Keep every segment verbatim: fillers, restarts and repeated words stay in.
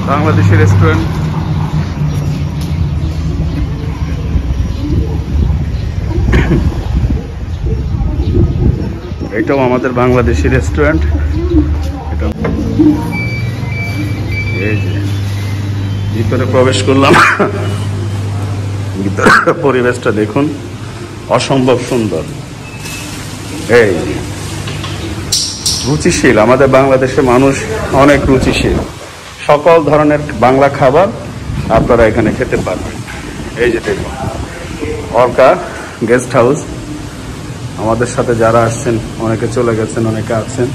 Bangladeshi restaurant. এটাও আমাদের Bangladeshi restaurant. এটা এই যে ভিতরে প্রবেশ করলাম, ভিতরে পরিবেশটা দেখুন, অসম্ভব সুন্দর। এই রুচিশীল, আমাদের বাংলাদেশের মানুষ অনেক রুচিশীল, সকল ধরনের বাংলা খাবার আপনারা এখানে খেতে পারবেন। এই যে দেখুন অর্কা গেস্ট হাউস, আমাদের সাথে যারা আসছেন অনেকে চলে গেছেন, অনেকে আছেন।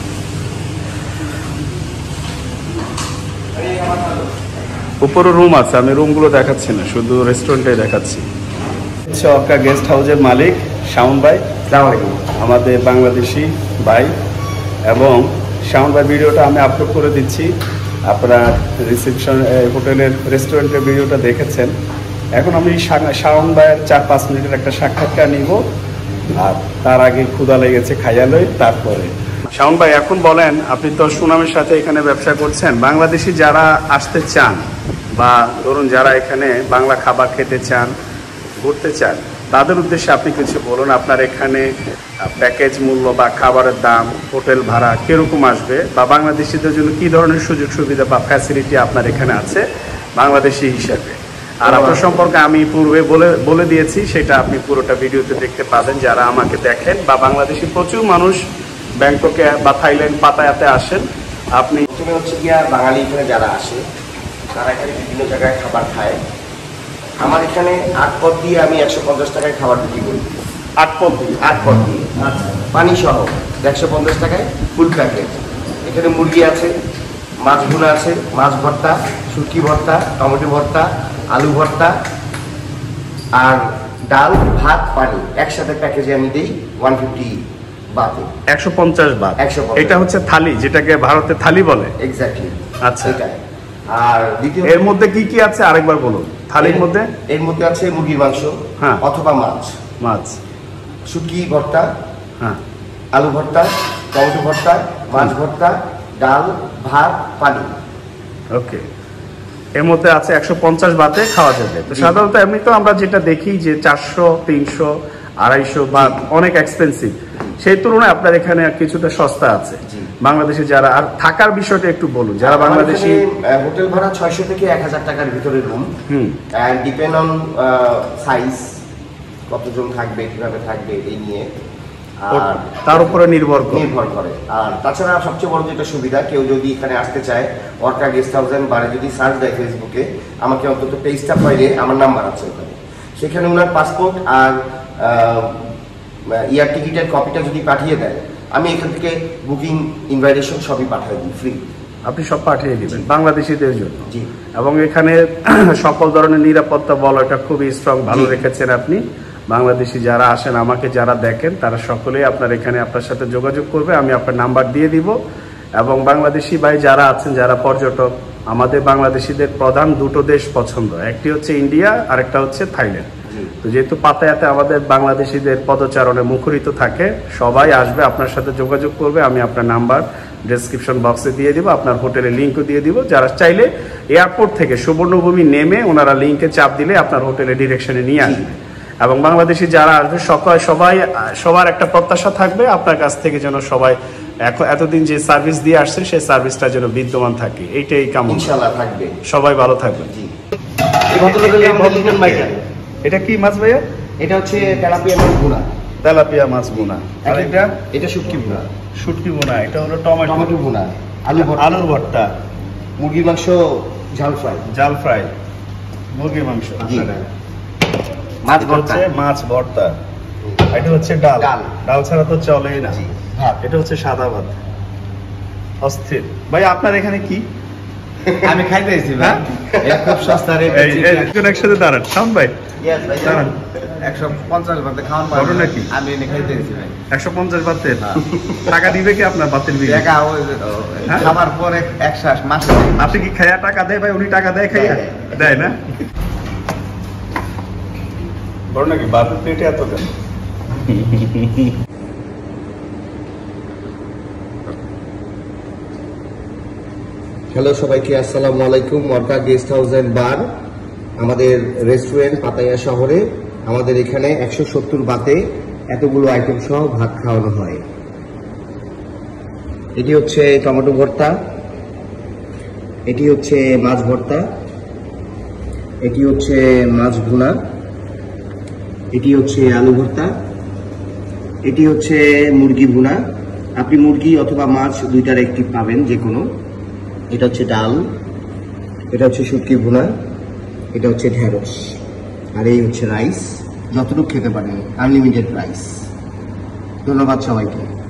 উপরে রুম আছে, আমি রুমগুলো দেখাচ্ছি না, শুধু রেস্টুরেন্টে দেখাচ্ছি। হচ্ছে অর্কা গেস্ট হাউসের মালিক শাওন ভাই, আমাদের বাংলাদেশি ভাই। এবং শাওন ভাই ভিডিওটা আমি আপলোড করে দিচ্ছি, আপনারা রিসেপশন হোটেলের রেস্টুরেন্টের ভিডিওটা দেখেছেন। এখন আমি শাওন ভাইয়ের চার পাঁচ মিনিটের একটা সাক্ষাৎকার নিব, আর তার আগে ক্ষুধা লেগেছে, খাইয়া লই তারপরে। শাওন ভাই এখন বলেন, আপনি তো সুনামের সাথে এখানে ব্যবসা করছেন, বাংলাদেশি যারা আসতে চান বা ধরুন যারা এখানে বাংলা খাবার খেতে চান, ঘুরতে চান, তাদের উদ্দেশ্যে আপনি কিছু বলুন। আপনার এখানে প্যাকেজ মূল্য বা খাবারের দাম, হোটেল ভাড়া কিরকম আসবে, বা বাংলাদেশিদের জন্য কি ধরনের সুযোগ সুবিধা বা ফ্যাসিলিটি আপনার এখানে আছে বাংলাদেশি হিসাবে। আর আপনার সম্পর্কে আমি পূর্বে বলে বলে দিয়েছি, সেটা আপনি পুরোটা ভিডিওতে দেখতে পাবেন যারা আমাকে দেখেন। বা বাংলাদেশি প্রচুর মানুষ ব্যাংককে বা থাইল্যান্ড পাতায়াতে আসেন। আপনি প্রথমে হচ্ছে গিয়া বাঙালি এখানে যারা আসে তারা এখানে বিভিন্ন জায়গায় খাবার খায়। আমার এখানে আট পদ দিয়ে আমি একশো পঞ্চাশ টাকায় খাবার বিক্রি করি। আট পদ দিয়ে আট পদ দিয়ে আচ্ছা পানি সহ একশো পঞ্চাশ টাকায় ফুল প্যাকেট। এখানে মুরগি আছে, মাছ ভুনা আছে, মাছ ভর্তা, শুটকি ভর্তা, টমেটো ভর্তা, আলু ভর্তা, আর ডাল, ভাত, পানি একসাথে প্যাকেজে আমি দিই ওয়ান ফিফটি বাতে একশো পঞ্চাশ বাত। একশো এটা হচ্ছে থালি, যেটাকে ভারতে থালি বলে। এক্স্যাক্টলি। আচ্ছা, আর দ্বিতীয় এর মধ্যে কি কি আছে আরেকবার বলুন। থালির মধ্যে এর মধ্যে আছে মুরগির মাংস, হ্যাঁ, অথবা মাছ, মাছ, শুটকি ভর্তা, হ্যাঁ, আলু ভর্তা, টমেটো ভর্তা, মাছ ভর্তা, ডাল, ভাত, পানি। ওকে, এর মধ্যে আছে একশো পঞ্চাশ বাতে খাওয়া যাবে। তো সাধারণত এমনি তো আমরা যেটা দেখি যে চারশো, তিনশো, আড়াইশো বা অনেক এক্সপেন্সিভ, সেই তুলনায় আপনার এখানে কিছুটা সস্তা আছে। বাংলাদেশে যারা, আর থাকার বিষয়টা একটু বলুন। যারা বাংলাদেশি, হোটেল ভাড়া ছয়শো থেকে এক হাজার টাকার ভিতরে room, and depend on size, কতজন থাকবে, কিভাবে থাকবে এই নিয়ে তার উপরে নির্ভর নির্ভর করে। আর তাছাড়া সবচেয়ে বড় যেটা সুবিধা, কেউ যদি এখানে আসতে চায় অর্কা গেস্ট হাউস এন্ড বারে যদি সার্চ দেয় ফেসবুকে, আমাকে অন্তত পেজটা পাইলে আমার নাম্বার আছে ওখানে, সেখানে ওনার পাসপোর্ট আর এয়ার টিকিটের কপিটা যদি পাঠিয়ে দেয়, আমি এখান থেকে বুকিং, ইনভাইটেশন সবই পাঠিয়ে দিই ফ্রি। আপনি সব পাঠিয়ে দিবেন বাংলাদেশিদের জন্য। জি। এবং এখানে সকল ধরনের নিরাপত্তা বলয়টা খুবই স্ট্রং, ভালো রেখেছেন আপনি। বাংলাদেশি যারা আসেন, আমাকে যারা দেখেন, তারা সকলেই আপনার এখানে আপনার সাথে যোগাযোগ করবে, আমি আপনার নাম্বার দিয়ে দিব। এবং বাংলাদেশি ভাই যারা আছেন, যারা পর্যটক, আমাদের বাংলাদেশিদের প্রধান দুটো দেশ পছন্দ, একটি হচ্ছে ইন্ডিয়া আর একটা হচ্ছে থাইল্যান্ড। তো যেহেতু পাতায়াতে আমাদের বাংলাদেশিদের পদচারণে মুখরিত থাকে, সবাই আসবে, আপনার সাথে যোগাযোগ করবে। আমি আপনার নাম্বার ডেসক্রিপশন বক্সে দিয়ে দিব, আপনার হোটেলের লিঙ্কও দিয়ে দিব। যারা চাইলে এয়ারপোর্ট থেকে সুবর্ণভূমি নেমে ওনারা লিঙ্কে চাপ দিলে আপনার হোটেলের ডিরেকশনে নিয়ে আসবে। এবং বাংলাদেশি যারা আসবে সবাই সবাই সবার একটা প্রত্যাশা থাকবে আপনার কাছ থেকে, যেন সবাই এতদিন যে সার্ভিস দিয়ে আসছেন সেই সার্ভিসটা যেন বিদ্যমান থাকে, এইটাই কামনা। ইনশাআল্লাহ থাকবে। সবাই ভালো থাকবেন। এটা কি মাছ ভাইয়া? এটা হচ্ছে তেলাপিয়া মাছ ভুনা। তেলাপিয়া মাছ ভুনা। আর এটা এটা শুটকি ভুনা। শুটকি ভুনা। এটা হলো টমেটো টমেটো ভুনা, আলু ভর্তা, আলুর ভর্তা, মুরগির মাংস ঝাল ফ্রাই, জাল ফ্রাই, মুরগির মাংস, মাছ ভর্তা, মাছ ভর্তা। এটা হচ্ছে ডাল। ডাল ছাড়া তো চলেই না। এটা হচ্ছে সাদা ভাত। অস্থির ভাই, আপনার এখানে কি? আমি খাইতে এসেছি ভাই, এটা খুব সস্তা রেট। একজন একসাথে দাঁড়ান, শাওন ভাই দাঁড়ান। একশো পঞ্চাশ বাতে খাওয়ান পারবো নাকি? আমি এনে খাইতে এসেছি ভাই। একশো পঞ্চাশ বাতে টাকা দিবে কি আপনার বাতের বিল? টাকা খাবার পরে একশো মাসে। আপনি কি খাইয়া টাকা দেয় ভাই? উনি টাকা দেয় খাইয়া? দেয় না? বড় নাকি বাতের পেটে এত দেন? হ্যালো সবাইকে, আসসালামু আলাইকুম। মর্কা গেস্ট হাউস অ্যান্ড বার আমাদের রেস্টুরেন্ট পাতায়া শহরে। আমাদের এখানে একশো সত্তর বাতে এতগুলো আইটেম সহ ভাত খাওয়ানো হয়। এটি হচ্ছে টমেটো ভর্তা, এটি হচ্ছে মাছ ভর্তা, এটি হচ্ছে মাছ ভুনা, এটি হচ্ছে আলু ভর্তা, এটি হচ্ছে মুরগি ভুনা। আপনি মুরগি অথবা মাছ দুইটার একটি পাবেন, যে কোনো। এটা হচ্ছে ডাল, এটা হচ্ছে শুটকি ভুনা, এটা হচ্ছে ঢেঁড়স, আর এই হচ্ছে রাইস। যতটুকু খেতে পারেন, আনলিমিটেড রাইস। ধন্যবাদ সবাইকে।